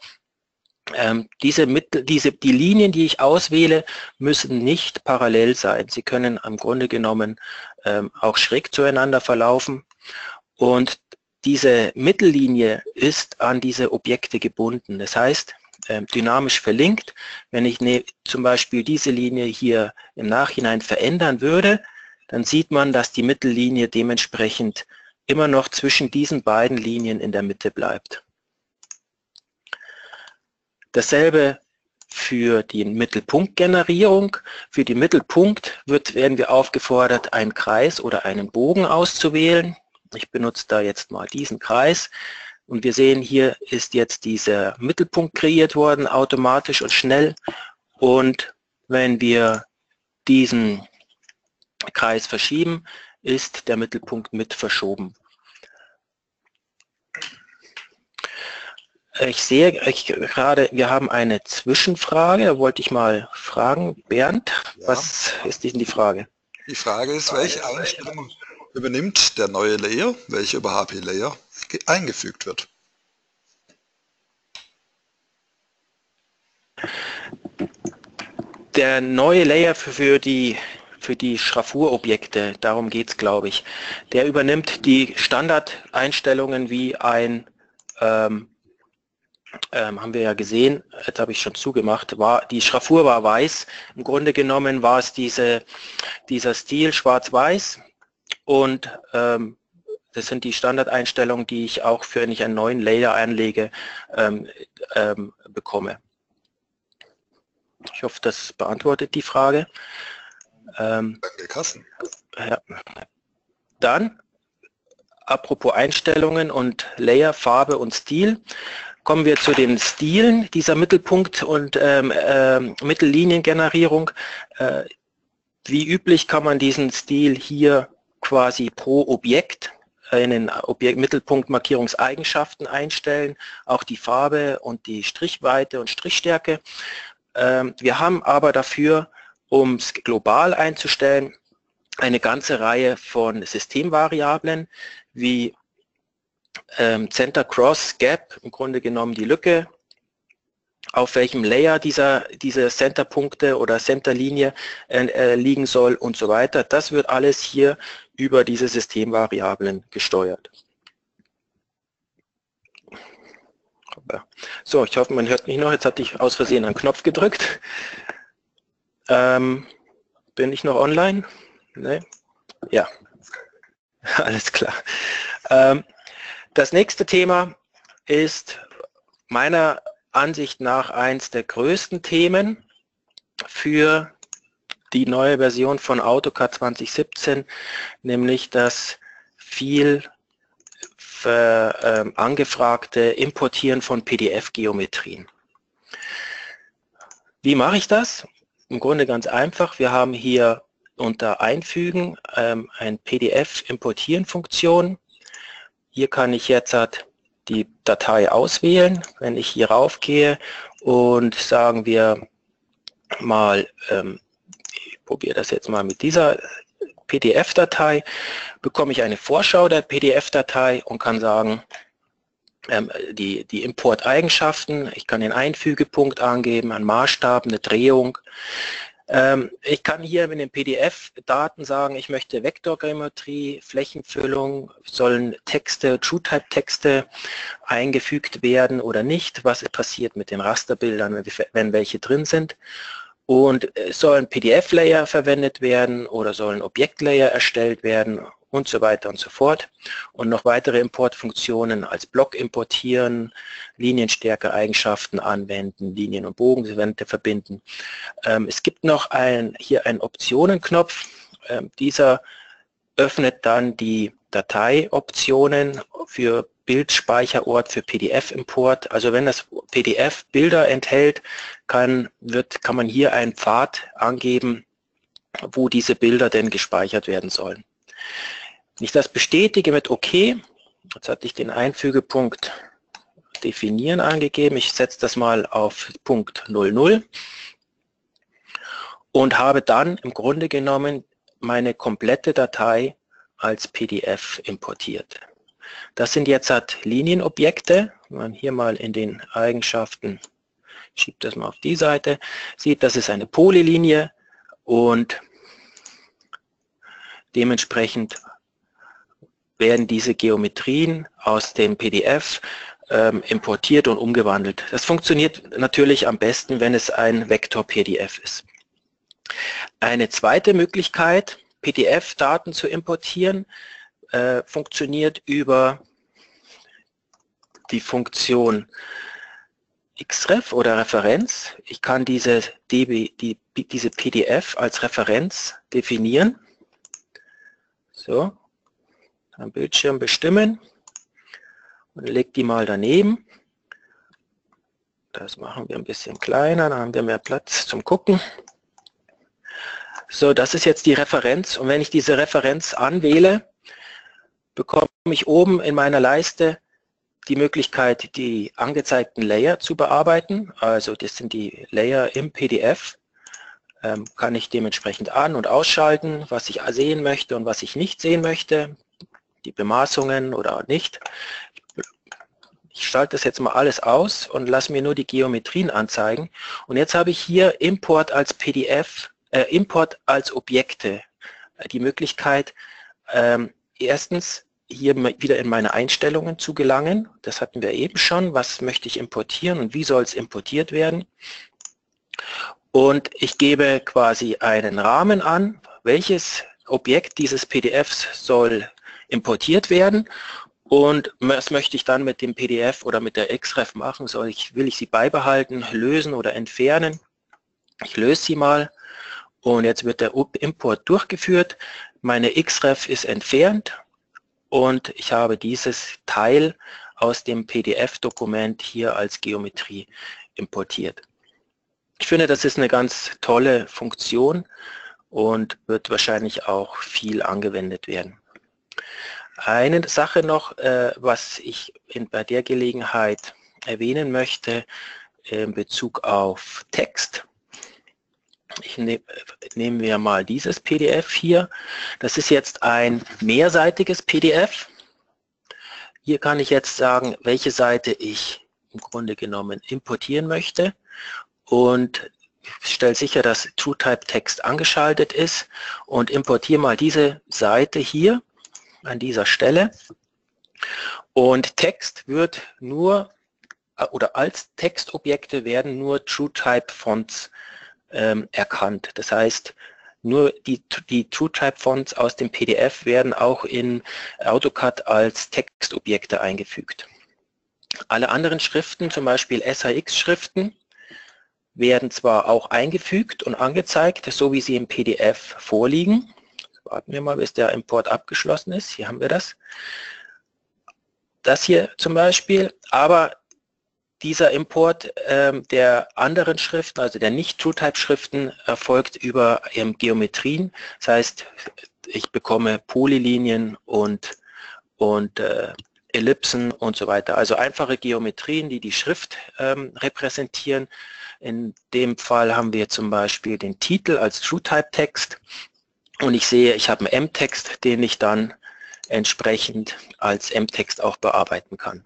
S2: Die Linien, die ich auswähle, müssen nicht parallel sein. Sie können im Grunde genommen auch schräg zueinander verlaufen. Und diese Mittellinie ist an diese Objekte gebunden. Das heißt, dynamisch verlinkt, wenn ich zum Beispiel diese Linie hier im Nachhinein verändern würde, dann sieht man, dass die Mittellinie dementsprechend immer noch zwischen diesen beiden Linien in der Mitte bleibt. Dasselbe für die Mittelpunktgenerierung. Für die Mittelpunkt werden wir aufgefordert, einen Kreis oder einen Bogen auszuwählen. Ich benutze da jetzt mal diesen Kreis. Und wir sehen, hier ist jetzt dieser Mittelpunkt kreiert worden, automatisch und schnell. Und wenn wir diesen Kreis verschieben, ist der Mittelpunkt mit verschoben. Ich sehe gerade, wir haben eine Zwischenfrage, da wollte ich mal fragen. Bernd, ja. Was ist denn die Frage?
S1: Die Frage ist, welche Einstellung übernimmt der neue Layer, welche über HP Layer eingefügt wird?
S2: Der neue Layer für die Schraffurobjekte, darum geht es, glaube ich, der übernimmt die Standardeinstellungen wie ein haben wir ja gesehen, jetzt habe ich schon zugemacht, die Schraffur war weiß, im Grunde genommen war es dieser Stil schwarz-weiß und das sind die Standardeinstellungen, die ich auch für, wenn ich einen neuen Layer einlege, bekomme. Ich hoffe, das beantwortet die Frage.
S1: Danke, Carsten.
S2: Ja. Dann, apropos Einstellungen und Layer, Farbe und Stil, kommen wir zu den Stilen dieser Mittelpunkt- und Mittelliniengenerierung. Wie üblich kann man diesen Stil hier quasi pro Objekt in den Mittelpunktmarkierungseigenschaften einstellen, auch die Farbe und die Strichweite und Strichstärke. Wir haben aber dafür, um es global einzustellen, eine ganze Reihe von Systemvariablen wie Center Cross Gap, im Grunde genommen die Lücke, auf welchem Layer diese Centerpunkte oder Centerlinie liegen soll und so weiter. Das wird alles hier über diese Systemvariablen gesteuert. So, ich hoffe, man hört mich noch. Jetzt hatte ich aus Versehen einen Knopf gedrückt. Bin ich noch online? Nee? Ja, alles klar. Das nächste Thema ist meiner Ansicht nach eins der größten Themen für die neue Version von AutoCAD 2017, nämlich das viel PDF angefragte Importieren von PDF-Geometrien. Wie mache ich das? Im Grunde ganz einfach. Wir haben hier unter Einfügen ein PDF-Importieren-Funktion. Hier kann ich jetzt die Datei auswählen. Wenn ich hier raufgehe und sagen wir mal, ich probiere das jetzt mal mit dieser PDF-Datei, bekomme ich eine Vorschau der PDF-Datei und kann sagen, die Importeigenschaften, ich kann den Einfügepunkt angeben, einen Maßstab, eine Drehung. Ich kann hier mit den PDF-Daten sagen, ich möchte Vektorgeometrie, Flächenfüllung, sollen Texte, TrueType-Texte eingefügt werden oder nicht, was passiert mit den Rasterbildern, wenn welche drin sind. Und sollen PDF-Layer verwendet werden oder sollen Objektlayer erstellt werden und so weiter und so fort. Und noch weitere Importfunktionen als Block importieren, Linienstärke, Eigenschaften anwenden, Linien- und Bogenwände verbinden. Es gibt noch hier einen Optionenknopf. Dieser öffnet dann die Dateioptionen für Bildspeicherort für PDF-Import. Also wenn das PDF Bilder enthält, kann man hier einen Pfad angeben, wo diese Bilder denn gespeichert werden sollen. Wenn ich das bestätige mit OK, jetzt hatte ich den Einfügepunkt definieren angegeben, ich setze das mal auf Punkt 00 und habe dann im Grunde genommen meine komplette Datei als PDF importiert. Das sind jetzt Linienobjekte. Wenn man hier mal in den Eigenschaften, schiebt das mal auf die Seite, sieht, das ist eine Polylinie und dementsprechend werden diese Geometrien aus dem PDF importiert und umgewandelt. Das funktioniert natürlich am besten, wenn es ein Vektor-PDF ist. Eine zweite Möglichkeit, PDF-Daten zu importieren, funktioniert über die Funktion xref oder Referenz. Ich kann diese PDF als Referenz definieren. So, am Bildschirm bestimmen und lege die mal daneben. Das machen wir ein bisschen kleiner, dann haben wir mehr Platz zum Gucken. So, das ist jetzt die Referenz und wenn ich diese Referenz anwähle, bekomme ich oben in meiner Leiste die Möglichkeit, die angezeigten Layer zu bearbeiten. Also das sind die Layer im PDF. Kann ich dementsprechend an- und ausschalten, was ich sehen möchte und was ich nicht sehen möchte. Die Bemaßungen oder nicht. Ich schalte das jetzt mal alles aus und lasse mir nur die Geometrien anzeigen. Und jetzt habe ich hier Import als PDF, Import als Objekte. Die Möglichkeit, erstens hier wieder in meine Einstellungen zu gelangen. Das hatten wir eben schon. Was möchte ich importieren und wie soll es importiert werden? Und ich gebe quasi einen Rahmen an, welches Objekt dieses PDFs soll importiert werden und was möchte ich dann mit dem PDF oder mit der xref machen? Will ich sie beibehalten, lösen oder entfernen? Ich löse sie mal und jetzt wird der Import durchgeführt. Meine xref ist entfernt und ich habe dieses Teil aus dem PDF-Dokument hier als Geometrie importiert. Ich finde, das ist eine ganz tolle Funktion und wird wahrscheinlich auch viel angewendet werden. Eine Sache noch, was ich bei der Gelegenheit erwähnen möchte in Bezug auf Text. Nehmen wir mal dieses PDF hier. Das ist jetzt ein mehrseitiges PDF. Hier kann ich jetzt sagen, welche Seite ich im Grunde genommen importieren möchte und stelle sicher, dass TrueType-Text angeschaltet ist und importiere mal diese Seite hier an dieser Stelle. Und Text wird nur, oder als Textobjekte werden nur TrueType-Fonts erkannt. Das heißt, nur die TrueType-Fonts aus dem PDF werden auch in AutoCAD als Textobjekte eingefügt. Alle anderen Schriften, zum Beispiel SHX-Schriften, werden zwar auch eingefügt und angezeigt, so wie sie im PDF vorliegen. Warten wir mal, bis der Import abgeschlossen ist. Hier haben wir das. das hier zum Beispiel, aber dieser Import der anderen Schriften, also der Nicht-TrueType-Schriften, erfolgt über Geometrien. Das heißt, ich bekomme Polylinien und Ellipsen und so weiter. Also einfache Geometrien, die die Schrift repräsentieren. In dem Fall haben wir zum Beispiel den Titel als TrueType-Text und ich sehe, ich habe einen M-Text, den ich dann entsprechend als M-Text auch bearbeiten kann.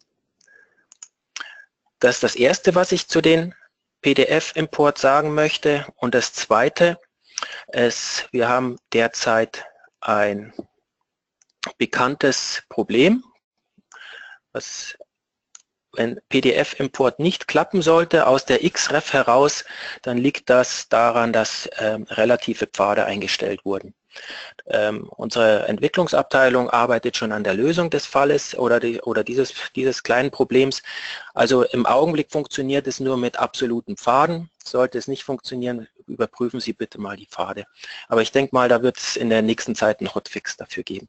S2: Das ist das Erste, was ich zu den PDF-Import sagen möchte. Und das Zweite ist, wir haben derzeit ein bekanntes Problem, was, wenn PDF-Import nicht klappen sollte aus der XREF heraus, dann liegt das daran, dass relative Pfade eingestellt wurden. Unsere Entwicklungsabteilung arbeitet schon an der Lösung des Falles oder dieses kleinen Problems. Also im Augenblick funktioniert es nur mit absoluten Pfaden. Sollte es nicht funktionieren, überprüfen Sie bitte mal die Pfade. Aber ich denke mal, da wird es in der nächsten Zeit einen Hotfix dafür geben.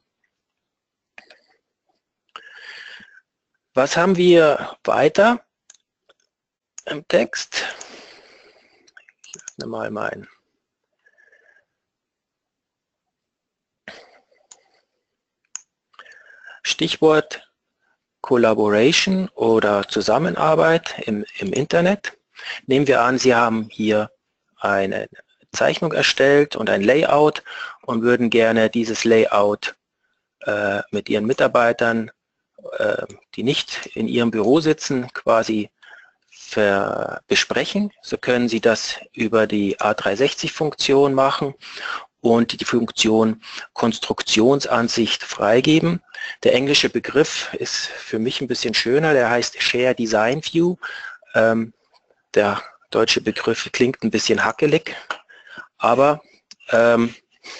S2: Was haben wir weiter im Text? Ich öffne mal mein Stichwort Collaboration oder Zusammenarbeit im Internet. Nehmen wir an, Sie haben hier eine Zeichnung erstellt und ein Layout und würden gerne dieses Layout mit Ihren Mitarbeitern, die nicht in Ihrem Büro sitzen, quasi besprechen. So können Sie das über die A360-Funktion machen und die Funktion Konstruktionsansicht freigeben. Der englische Begriff ist für mich ein bisschen schöner, der heißt Share Design View. Der deutsche Begriff klingt ein bisschen hackelig, aber wenn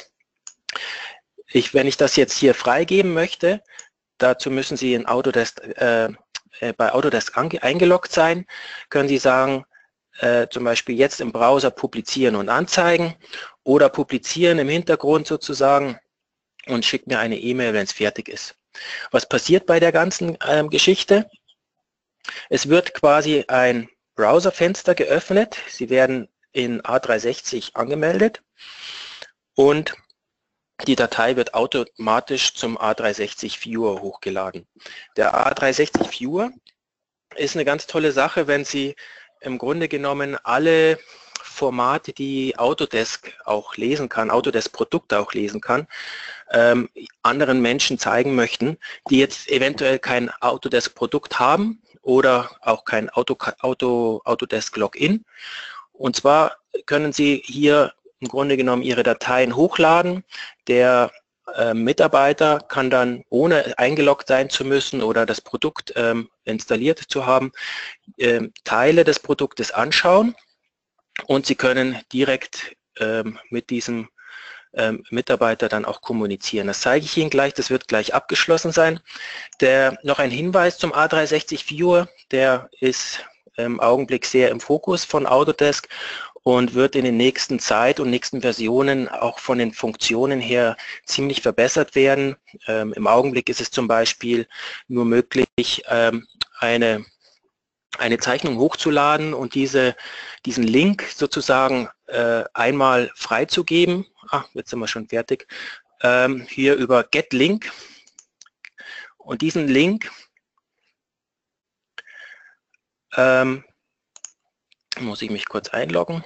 S2: ich das jetzt hier freigeben möchte, dazu müssen Sie in Autodesk, bei Autodesk eingeloggt sein, können Sie sagen, zum Beispiel jetzt im Browser publizieren und anzeigen oder publizieren im Hintergrund sozusagen und schickt mir eine E-Mail, wenn es fertig ist. Was passiert bei der ganzen Geschichte? Es wird quasi ein Browserfenster geöffnet. Sie werden in A360 angemeldet und die Datei wird automatisch zum A360 Viewer hochgeladen. Der A360 Viewer ist eine ganz tolle Sache, wenn Sie im Grunde genommen alle Formate, die Autodesk auch lesen kann, Autodesk-Produkte auch lesen kann, anderen Menschen zeigen möchten, die jetzt eventuell kein Autodesk-Produkt haben oder auch kein Autodesk-Login. Und zwar können Sie hier im Grunde genommen Ihre Dateien hochladen. Der Mitarbeiter kann dann, ohne eingeloggt sein zu müssen oder das Produkt installiert zu haben, Teile des Produktes anschauen und Sie können direkt mit diesem Mitarbeiter dann auch kommunizieren. Das zeige ich Ihnen gleich, das wird gleich abgeschlossen sein. Noch ein Hinweis zum A360 Viewer, der ist im Augenblick sehr im Fokus von Autodesk und wird in den nächsten Zeit und nächsten Versionen auch von den Funktionen her ziemlich verbessert werden. Im Augenblick ist es zum Beispiel nur möglich, eine Zeichnung hochzuladen und diesen Link sozusagen einmal freizugeben. Jetzt sind wir schon fertig. Hier über Get Link. Und diesen Link muss ich mich kurz einloggen.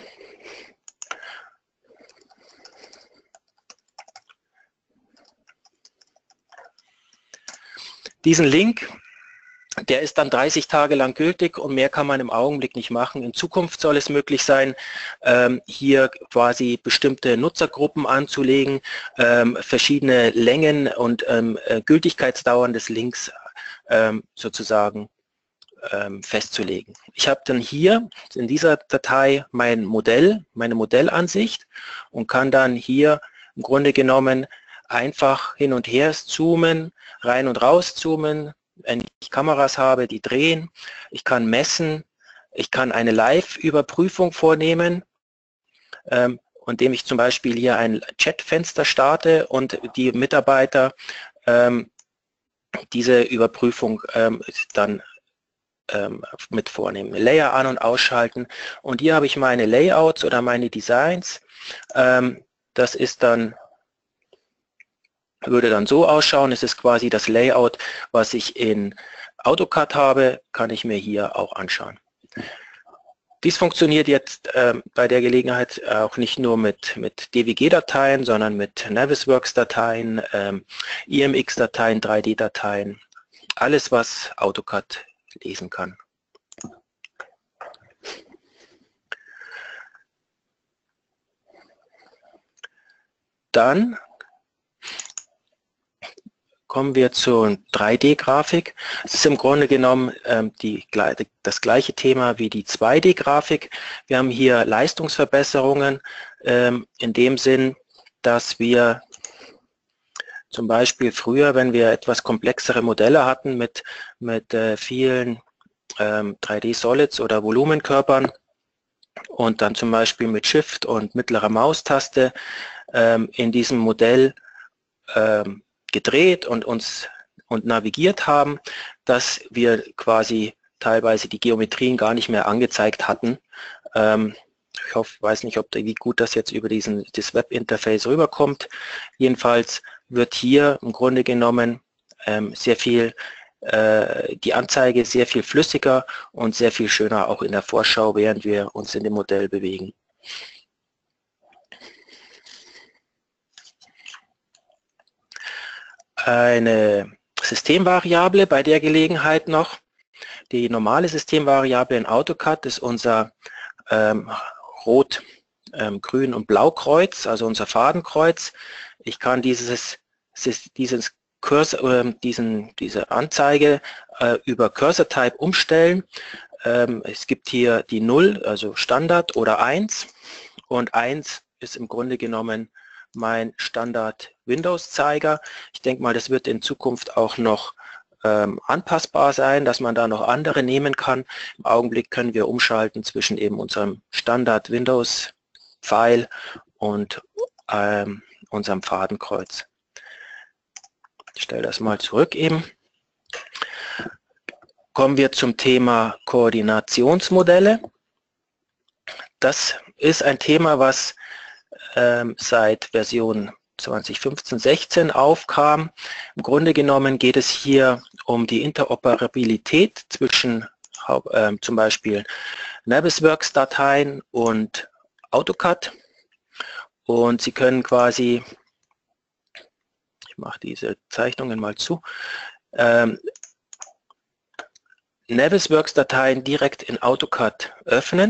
S2: Diesen Link, der ist dann 30 Tage lang gültig und mehr kann man im Augenblick nicht machen. In Zukunft soll es möglich sein, hier quasi bestimmte Nutzergruppen anzulegen, verschiedene Längen und Gültigkeitsdauern des Links sozusagen festzulegen. Ich habe dann hier in dieser Datei mein Modell, meine Modellansicht und kann dann hier im Grunde genommen einfach hin und her zoomen, rein und raus zoomen, wenn ich Kameras habe, die drehen. Ich kann messen, ich kann eine Live-Überprüfung vornehmen, indem ich zum Beispiel hier ein Chatfenster starte und die Mitarbeiter diese Überprüfung dann mit vornehmen. Layer an- und ausschalten. Und hier habe ich meine Layouts oder meine Designs. Das ist dann, würde dann so ausschauen. Es ist quasi das Layout, was ich in AutoCAD habe, kann ich mir hier auch anschauen. Dies funktioniert jetzt bei der Gelegenheit auch nicht nur mit DWG-Dateien, sondern mit Navisworks-Dateien, IMX-Dateien, 3D-Dateien, alles, was AutoCAD lesen kann. Dann kommen wir zur 3D-Grafik. Es ist im Grunde genommen das gleiche Thema wie die 2D-Grafik. Wir haben hier Leistungsverbesserungen in dem Sinn, dass wir zum Beispiel früher, wenn wir etwas komplexere Modelle hatten mit vielen 3D-Solids oder Volumenkörpern und dann zum Beispiel mit Shift und mittlerer Maustaste in diesem Modell gedreht und navigiert haben, dass wir quasi teilweise die Geometrien gar nicht mehr angezeigt hatten. Ich weiß nicht, wie gut das jetzt über das Webinterface rüberkommt. Jedenfalls wird hier im Grunde genommen die Anzeige sehr viel flüssiger und sehr viel schöner auch in der Vorschau, während wir uns in dem Modell bewegen. Eine Systemvariable bei der Gelegenheit noch. Die normale Systemvariable in AutoCAD ist unser Rot, Grün und Blaukreuz, also unser Fadenkreuz. Ich kann diese Anzeige über Cursor Type umstellen. Es gibt hier die 0, also Standard, oder 1. Und 1 ist im Grunde genommen mein Standard Windows-Zeiger. Ich denke mal, das wird in Zukunft auch noch anpassbar sein, dass man da noch andere nehmen kann. Im Augenblick können wir umschalten zwischen eben unserem Standard Windows-File und unserem Fadenkreuz. Ich stelle das mal zurück eben. Kommen wir zum Thema Koordinationsmodelle. Das ist ein Thema, was seit Version 2015/16 aufkam. Im Grunde genommen geht es hier um die Interoperabilität zwischen zum Beispiel Navisworks-Dateien und AutoCAD. Und Sie können quasi, ich mache diese Zeichnungen mal zu, Navisworks-Dateien direkt in AutoCAD öffnen.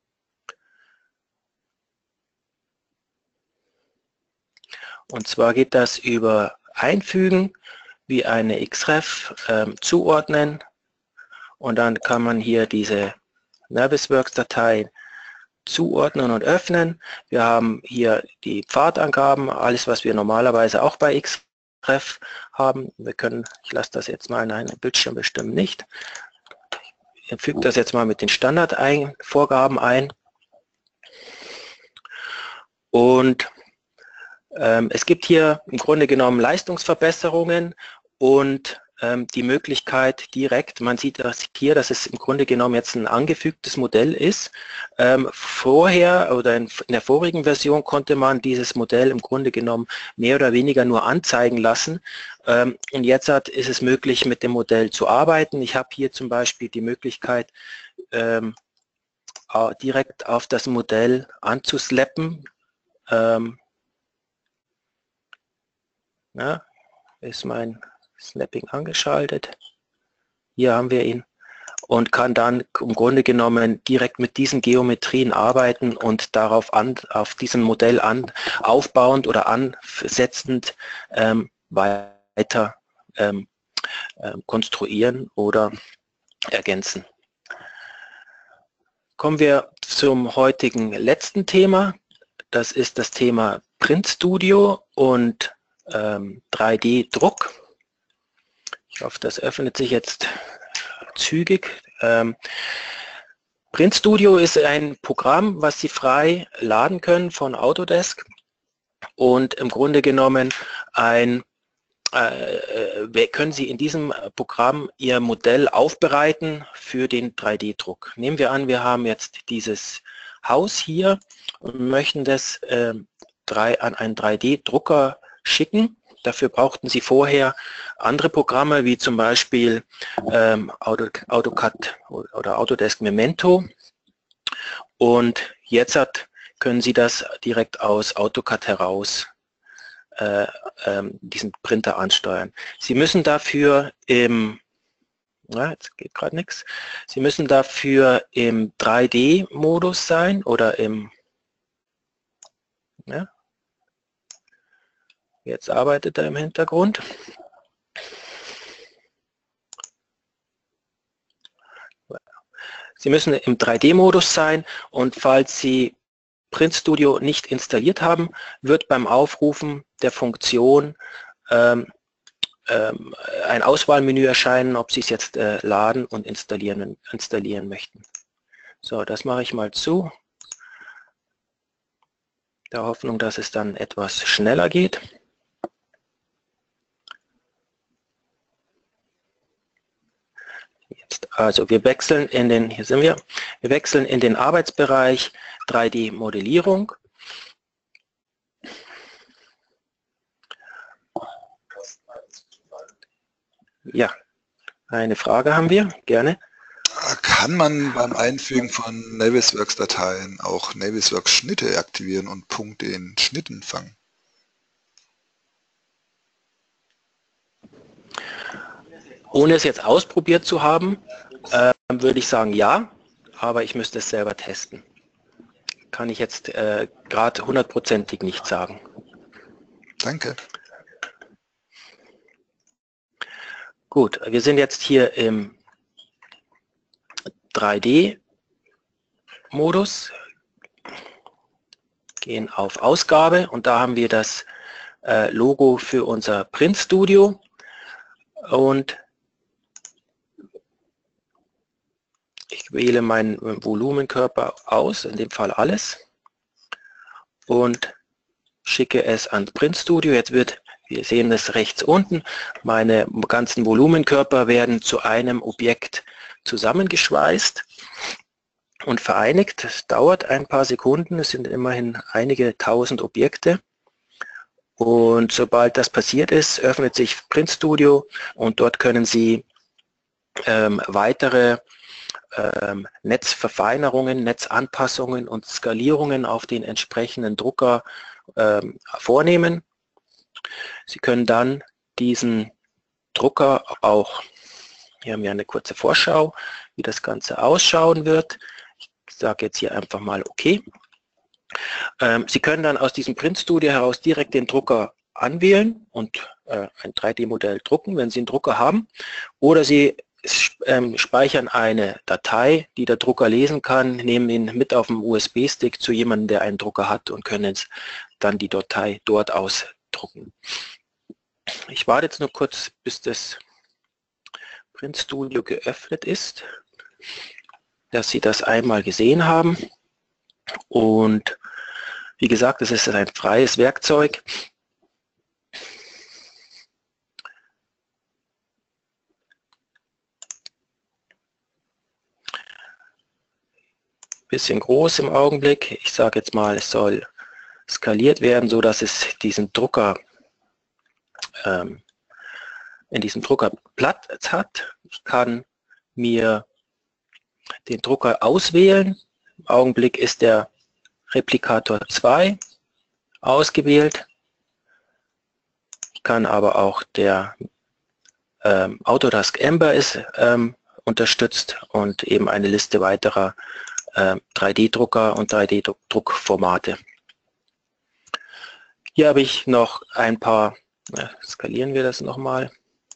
S2: Und zwar geht das über Einfügen, wie eine XREF zuordnen, und dann kann man hier diese Navisworks-Datei zuordnen und öffnen. Wir haben hier die Pfadangaben, alles, was wir normalerweise auch bei XREF haben. Ich lasse das jetzt mal in einem Bildschirm bestimmen nicht. Ich füge das jetzt mal mit den Standardvorgaben ein. Und es gibt hier im Grunde genommen Leistungsverbesserungen und die Möglichkeit direkt, man sieht das hier, dass es im Grunde genommen jetzt ein angefügtes Modell ist. Vorher oder in der vorigen Version konnte man dieses Modell im Grunde genommen mehr oder weniger nur anzeigen lassen. Und jetzt ist es möglich, mit dem Modell zu arbeiten. Ich habe hier zum Beispiel die Möglichkeit, direkt auf das Modell anzuslappen. Ja, ist mein Snapping angeschaltet. Hier haben wir ihn und kann dann im Grunde genommen direkt mit diesen Geometrien arbeiten und auf diesem Modell aufbauend oder ansetzend weiter konstruieren oder ergänzen. Kommen wir zum heutigen letzten Thema. Das ist das Thema Print Studio und 3D-Druck. Ich hoffe, das öffnet sich jetzt zügig. Print Studio ist ein Programm, was Sie frei laden können von Autodesk und im Grunde genommen ein können Sie in diesem Programm Ihr Modell aufbereiten für den 3D-Druck. Nehmen wir an, wir haben jetzt dieses Haus hier und möchten das an einen 3D-Drucker schicken. Dafür brauchten Sie vorher andere Programme, wie zum Beispiel AutoCAD oder Autodesk Memento. Und jetzt können Sie das direkt aus AutoCAD heraus diesen Printer ansteuern. Sie müssen dafür jetzt geht gerade nichts. Sie müssen dafür im 3D-Modus sein oder jetzt arbeitet er im Hintergrund. Sie müssen im 3D-Modus sein und falls Sie Print Studio nicht installiert haben, wird beim Aufrufen der Funktion ein Auswahlmenü erscheinen, ob Sie es jetzt laden und installieren möchten. So, das mache ich mal zu. Der Hoffnung, dass es dann etwas schneller geht. Also wir wechseln in den, wir wechseln in den Arbeitsbereich 3D-Modellierung. Ja, eine Frage haben wir, gerne.
S1: Kann man beim Einfügen von Navisworks-Dateien auch Navisworks-Schnitte aktivieren und Punkte in Schnitten fangen?
S2: Ohne es jetzt ausprobiert zu haben, würde ich sagen ja, aber ich müsste es selber testen. Kann ich jetzt gerade hundertprozentig nicht sagen.
S1: Danke.
S2: Gut, wir sind jetzt hier im 3D-Modus, gehen auf Ausgabe und da haben wir das Logo für unser Print Studio und ich wähle meinen Volumenkörper aus, in dem Fall alles, und schicke es an Print Studio. Jetzt wir sehen das rechts unten, meine ganzen Volumenkörper werden zu einem Objekt zusammengeschweißt und vereinigt. Das dauert ein paar Sekunden, es sind immerhin einige tausend Objekte. Und sobald das passiert ist, öffnet sich Print Studio und dort können Sie weitere Netzverfeinerungen, Netzanpassungen und Skalierungen auf den entsprechenden Drucker vornehmen. Sie können dann diesen Drucker auch, hier haben wir eine kurze Vorschau, wie das Ganze ausschauen wird. Ich sage jetzt hier einfach mal OK. Sie können dann aus diesem Print Studio heraus direkt den Drucker anwählen und ein 3D-Modell drucken, wenn Sie einen Drucker haben. Oder Sie speichern eine Datei, die der Drucker lesen kann, nehmen ihn mit auf dem USB-Stick zu jemandem, der einen Drucker hat und können dann die Datei dort ausdrucken. Ich warte jetzt nur kurz, bis das Print Studio geöffnet ist, dass Sie das einmal gesehen haben. Und wie gesagt, es ist ein freies Werkzeug. Bisschen groß im Augenblick. Ich sage jetzt mal, es soll skaliert werden, so dass es diesen Drucker in diesem Drucker Platz hat. Ich kann mir den Drucker auswählen. Im Augenblick ist der Replikator 2 ausgewählt. Ich kann aber auch der Autodesk Ember ist unterstützt und eben eine Liste weiterer 3D-Drucker und 3D-Druckformate. Hier habe ich noch ein paar, skalieren wir das nochmal.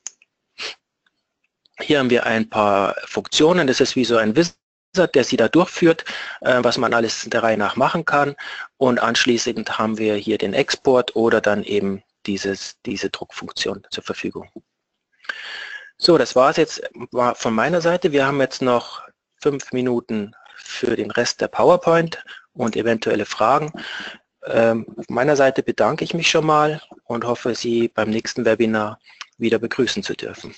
S2: Hier haben wir ein paar Funktionen, das ist wie so ein Wizard, der Sie da durchführt, was man alles der Reihe nach machen kann. Und anschließend haben wir hier den Export oder dann eben diese Druckfunktion zur Verfügung. So, das war es jetzt von meiner Seite. Wir haben jetzt noch 5 Minuten für den Rest der PowerPoint und eventuelle Fragen. Auf meiner Seite bedanke ich mich schon mal und hoffe, Sie beim nächsten Webinar wieder begrüßen zu dürfen.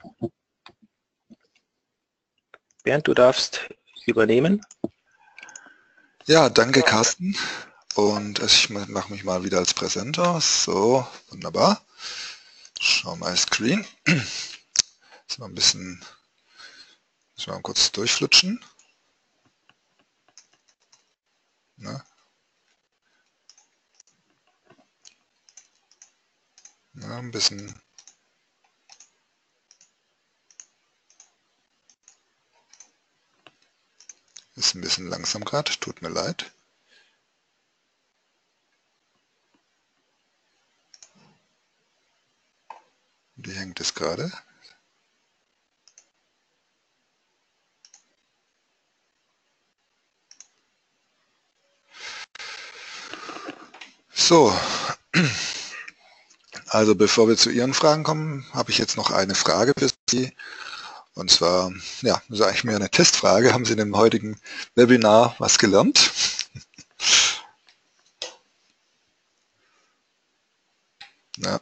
S2: Bernd, du darfst übernehmen.
S1: Ja, danke Carsten. Und ich mache mich mal wieder als Präsenter. So, wunderbar. Schau mal Screen. Jetzt mal ein bisschen, müssen wir mal kurz durchflutschen. Ne? Ja, ein bisschen. Ist ein bisschen langsam gerade, tut mir leid. Wie hängt es gerade? So, also bevor wir zu Ihren Fragen kommen, habe ich jetzt noch eine Frage für Sie. Und zwar, ja, das ist eigentlich mehr eine Testfrage. Haben Sie in dem heutigen Webinar was gelernt? Ja.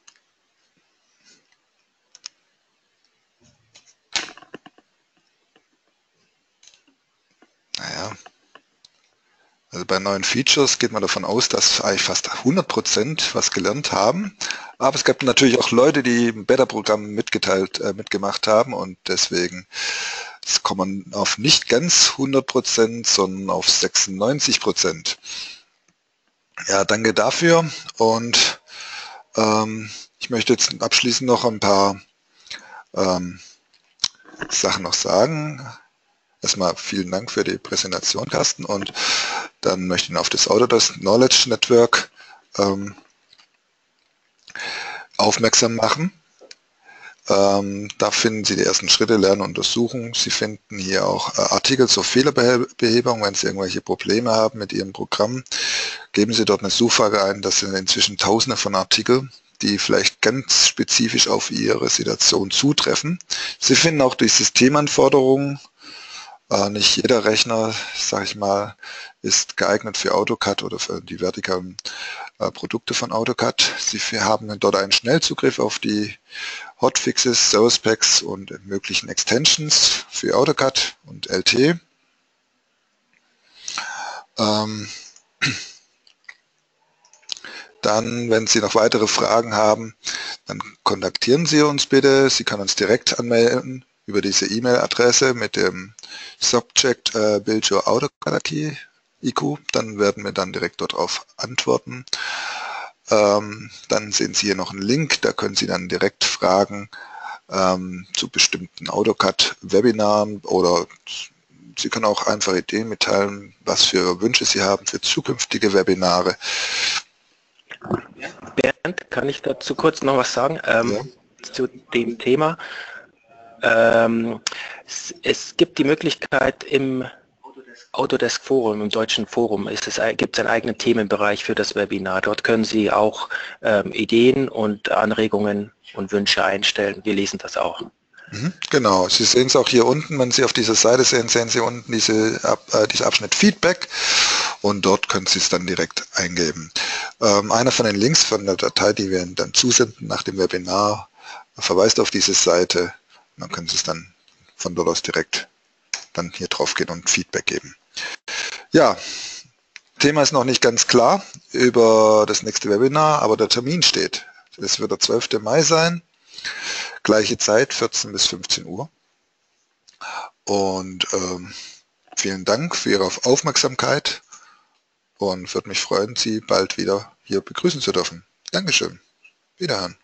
S1: Naja, also bei neuen Features geht man davon aus, dass eigentlich fast 100% was gelernt haben. Aber es gab natürlich auch Leute, die im Beta-Programm mitgemacht haben und deswegen kommt man auf nicht ganz 100%, sondern auf 96%. Ja, danke dafür und ich möchte jetzt abschließend noch ein paar Sachen noch sagen. Erstmal vielen Dank für die Präsentation, Carsten, und dann möchte ich noch auf das Autodesk Knowledge Network aufmerksam machen. Da finden Sie die ersten Schritte, Lernen und Untersuchen. Sie finden hier auch Artikel zur Fehlerbehebung, wenn Sie irgendwelche Probleme haben mit Ihrem Programm. Geben Sie dort eine Suchfrage ein, das sind inzwischen Tausende von Artikeln, die vielleicht ganz spezifisch auf Ihre Situation zutreffen. Sie finden auch die Systemanforderungen. Nicht jeder Rechner, sage ich mal, ist geeignet für AutoCAD oder für die vertikalen Produkte von AutoCAD. Sie haben dort einen Schnellzugriff auf die Hotfixes, Source Packs und möglichen Extensions für AutoCAD und LT. Dann, wenn Sie noch weitere Fragen haben, dann kontaktieren Sie uns bitte. Sie können uns direkt anmelden über diese E-Mail-Adresse mit dem Subject Build Your AutoCAD IQ. Dann werden wir dann direkt darauf antworten. Dann sehen Sie hier noch einen Link, da können Sie dann direkt Fragen zu bestimmten AutoCAD-Webinaren oder Sie können auch einfach Ideen mitteilen, was für Wünsche Sie haben für zukünftige Webinare.
S2: Bernd, kann ich dazu kurz noch was sagen zu dem Thema? Es gibt die Möglichkeit im Autodesk Forum, im deutschen Forum, gibt es einen eigenen Themenbereich für das Webinar. Dort können Sie auch Ideen und Anregungen und Wünsche einstellen. Wir lesen das auch.
S1: Genau, Sie sehen es auch hier unten, wenn Sie auf dieser Seite sehen, sehen Sie unten diesen Abschnitt Feedback und dort können Sie es dann direkt eingeben. Einer von den Links von der Datei, die wir Ihnen dann zusenden nach dem Webinar, verweist auf diese Seite. Und dann können Sie es dann von dort aus direkt dann hier drauf gehen und Feedback geben. Ja, Thema ist noch nicht ganz klar über das nächste Webinar, aber der Termin steht. Das wird der 12. Mai sein. Gleiche Zeit, 14 bis 15 Uhr. Und vielen Dank für Ihre Aufmerksamkeit und würde mich freuen, Sie bald wieder hier begrüßen zu dürfen. Dankeschön. Wiederhören.